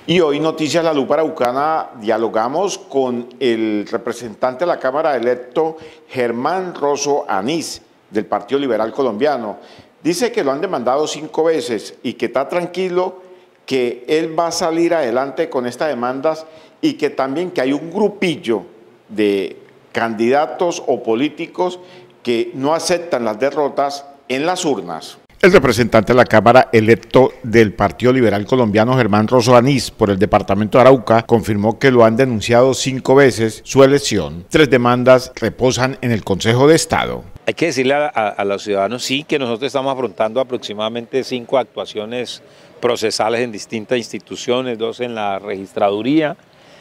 Y hoy Noticias La Lupa Araucana dialogamos con el representante de la Cámara electo Germán Rosso Anís del Partido Liberal Colombiano. Dice que lo han demandado 5 veces y que está tranquilo, que él va a salir adelante con estas demandas y que también que hay un grupillo de candidatos o políticos que no aceptan las derrotas en las urnas. El representante de la Cámara electo del Partido Liberal Colombiano, Germán Rosso Anís, por el departamento de Arauca, confirmó que lo han denunciado 5 veces su elección. 3 demandas reposan en el Consejo de Estado. Hay que decirle a los ciudadanos, sí, que nosotros estamos afrontando aproximadamente 5 actuaciones procesales en distintas instituciones, 2 en la registraduría,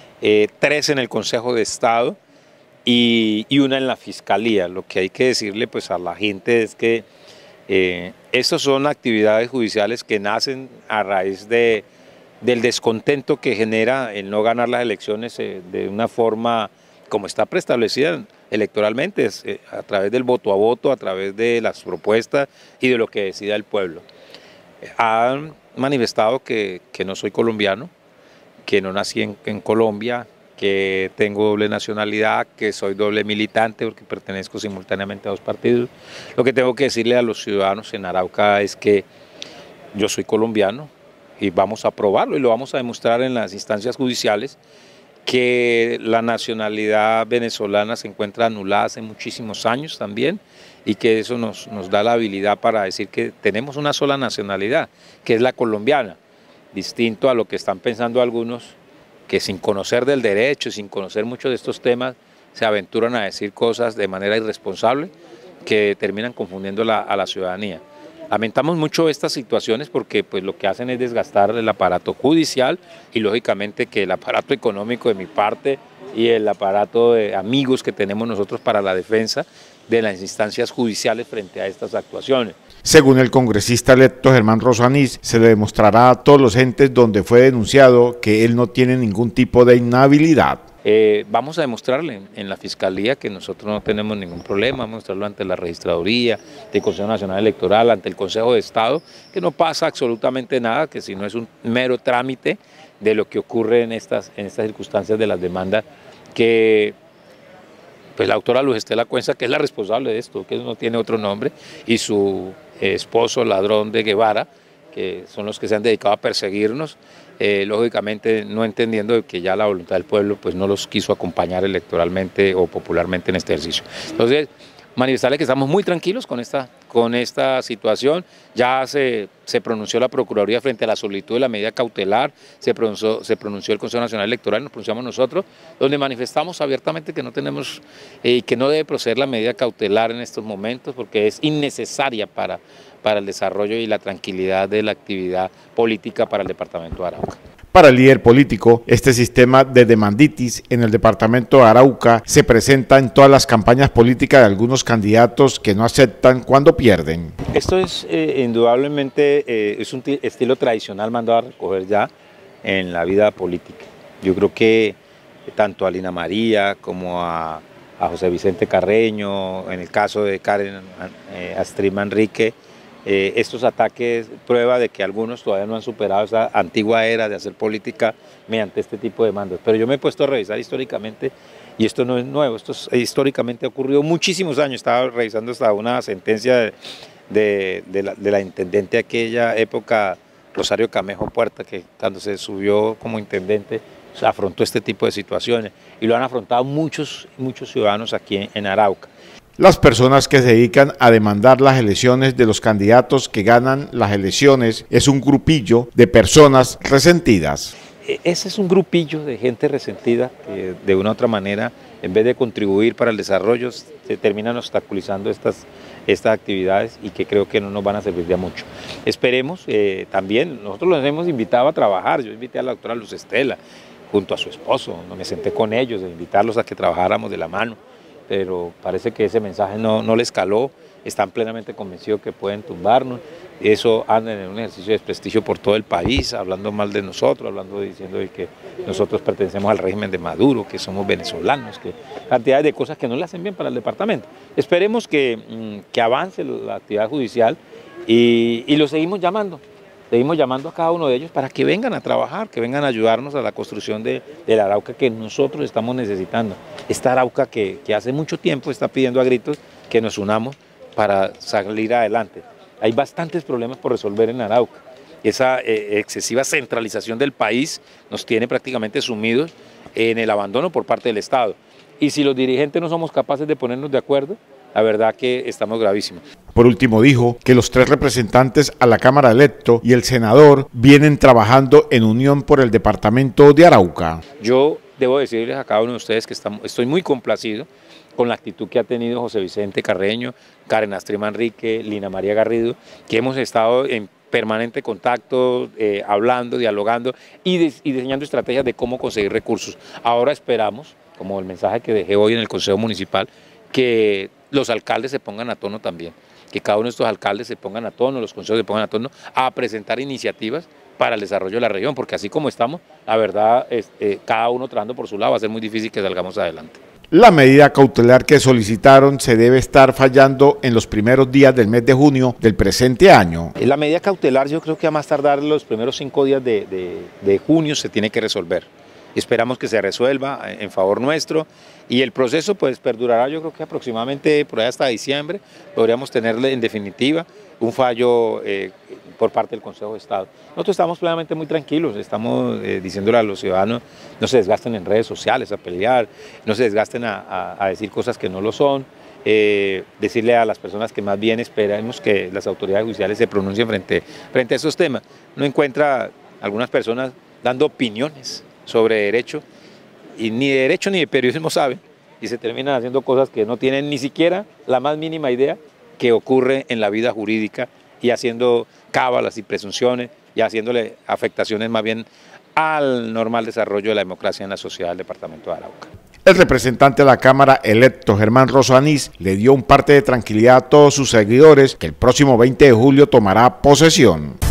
3 en el Consejo de Estado y 1 en la Fiscalía. Lo que hay que decirle pues a la gente es que estas son actividades judiciales que nacen a raíz del descontento que genera el no ganar las elecciones de una forma como está preestablecida electoralmente, a través del voto a voto, a través de las propuestas y de lo que decida el pueblo. Han manifestado que no soy colombiano, que no nací en Colombia, que tengo doble nacionalidad, que soy doble militante porque pertenezco simultáneamente a 2 partidos. Lo que tengo que decirle a los ciudadanos en Arauca es que yo soy colombiano y vamos a probarlo y lo vamos a demostrar en las instancias judiciales, que la nacionalidad venezolana se encuentra anulada hace muchísimos años también y que eso nos da la habilidad para decir que tenemos una sola nacionalidad, que es la colombiana, distinto a lo que están pensando algunos, que sin conocer del derecho, sin conocer mucho de estos temas, se aventuran a decir cosas de manera irresponsable que terminan confundiendo a la ciudadanía. Lamentamos mucho estas situaciones porque pues, lo que hacen es desgastar el aparato judicial y lógicamente que el aparato económico de mi parte y el aparato de amigos que tenemos nosotros para la defensa de las instancias judiciales frente a estas actuaciones. Según el congresista electo Germán Rosso Anís, se le demostrará a todos los entes donde fue denunciado que él no tiene ningún tipo de inhabilidad. Vamos a demostrarle en la Fiscalía que nosotros no tenemos ningún problema, vamos a mostrarlo ante la Registraduría, ante el Consejo Nacional Electoral, ante el Consejo de Estado, que no pasa absolutamente nada, que si no es un mero trámite de lo que ocurre en estas circunstancias de las demandas, que pues la autora Luz Estela Cuenza, que es la responsable de esto, que no tiene otro nombre, y su esposo Ladrón de Guevara, que son los que se han dedicado a perseguirnos, lógicamente no entendiendo que ya la voluntad del pueblo pues no los quiso acompañar electoralmente o popularmente en este ejercicio. Entonces, manifestarles que estamos muy tranquilos con esta situación. Ya se pronunció la Procuraduría frente a la solicitud de la medida cautelar, se pronunció el Consejo Nacional Electoral, nos pronunciamos nosotros, donde manifestamos abiertamente que no tenemos y que no debe proceder la medida cautelar en estos momentos porque es innecesaria para el desarrollo y la tranquilidad de la actividad política para el departamento de Arauca. Para el líder político, este sistema de demanditis en el departamento de Arauca se presenta en todas las campañas políticas de algunos candidatos que no aceptan cuando pierden. Esto es indudablemente es un estilo tradicional mandado a recoger ya en la vida política. Yo creo que tanto a Lina María como a José Vicente Carreño, en el caso de Karen Astrid Manrique, estos ataques prueba de que algunos todavía no han superado esa antigua era de hacer política mediante este tipo de demandas. Pero yo me he puesto a revisar históricamente y esto no es nuevo, esto históricamente ha ocurrido muchísimos años. Estaba revisando hasta una sentencia de la intendente de aquella época, Rosario Camejo Puerta, que cuando se subió como intendente afrontó este tipo de situaciones y lo han afrontado muchos ciudadanos aquí en Arauca. Las personas que se dedican a demandar las elecciones de los candidatos que ganan las elecciones es un grupillo de personas resentidas. Ese es un grupillo de gente resentida que de una u otra manera, en vez de contribuir para el desarrollo, se terminan obstaculizando estas actividades y que creo que no nos van a servir de mucho. Esperemos también, nosotros los hemos invitado a trabajar, yo invité a la doctora Luz Estela junto a su esposo, me senté con ellos, de invitarlos a que trabajáramos de la mano, pero parece que ese mensaje no les caló, están plenamente convencidos que pueden tumbarnos, eso andan en un ejercicio de desprestigio por todo el país, hablando mal de nosotros, diciendo de que nosotros pertenecemos al régimen de Maduro, que somos venezolanos, que cantidades de cosas que no le hacen bien para el departamento. Esperemos que avance la actividad judicial y lo seguimos llamando. seguimos llamando a cada uno de ellos para que vengan a trabajar, que vengan a ayudarnos a la construcción de la Arauca que nosotros estamos necesitando. Esta Arauca que hace mucho tiempo está pidiendo a gritos que nos unamos para salir adelante. Hay bastantes problemas por resolver en Arauca. Esa excesiva centralización del país nos tiene prácticamente sumidos en el abandono por parte del Estado. Y si los dirigentes no somos capaces de ponernos de acuerdo, la verdad que estamos gravísimos. Por último, dijo que los 3 representantes a la Cámara electo y el senador vienen trabajando en unión por el departamento de Arauca. Yo debo decirles a cada uno de ustedes que estoy muy complacido con la actitud que ha tenido José Vicente Carreño, Karen Astrid Manrique, Lina María Garrido, que hemos estado en permanente contacto, hablando, dialogando y diseñando estrategias de cómo conseguir recursos. Ahora esperamos, como el mensaje que dejé hoy en el Consejo Municipal, que los alcaldes se pongan a tono también, que cada uno de estos alcaldes se pongan a tono, los consejos se pongan a tono, a presentar iniciativas para el desarrollo de la región, porque así como estamos, la verdad, cada uno trabajando por su lado, va a ser muy difícil que salgamos adelante. La medida cautelar que solicitaron se debe estar fallando en los primeros días del mes de junio del presente año. La medida cautelar yo creo que a más tardar los primeros 5 días de junio se tiene que resolver. Esperamos que se resuelva en favor nuestro y el proceso pues perdurará yo creo que aproximadamente por ahí hasta diciembre. Podríamos tenerle en definitiva un fallo por parte del Consejo de Estado. Nosotros estamos plenamente muy tranquilos, estamos diciéndole a los ciudadanos no se desgasten en redes sociales a pelear, no se desgasten a decir cosas que no lo son, decirle a las personas que más bien esperemos que las autoridades judiciales se pronuncien frente a esos temas. No encuentra algunas personas dando opiniones sobre derecho, y ni de derecho ni de periodismo saben, y se terminan haciendo cosas que no tienen ni siquiera la más mínima idea que ocurre en la vida jurídica y haciendo cábalas y presunciones y haciéndole afectaciones más bien al normal desarrollo de la democracia en la sociedad del departamento de Arauca. El representante de la Cámara electo, Germán Rosso Anís, le dio un parte de tranquilidad a todos sus seguidores que el próximo 20 de julio tomará posesión.